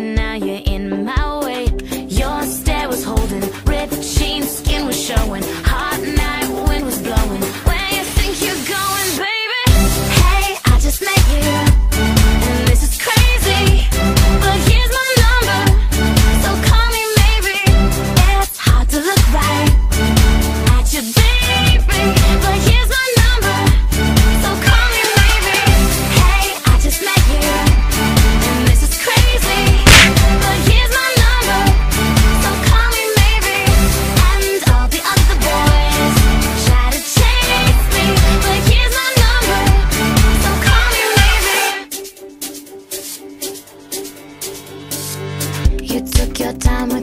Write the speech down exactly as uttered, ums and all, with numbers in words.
now you're in my way. Your stare was holding, ripped jeans, skin was showing. Hot night, wind was blowing. Where you think you're going, baby? Hey, I just met you, and this is crazy, but here's my number, so call me maybe. It's hard to look right at you, baby, but here's my number, so call me maybe. Hey, I just met you, and this is crazy, but here's my number, so call me maybe. And all the other boys try to chase me, but here's my number, so call me maybe. You took your time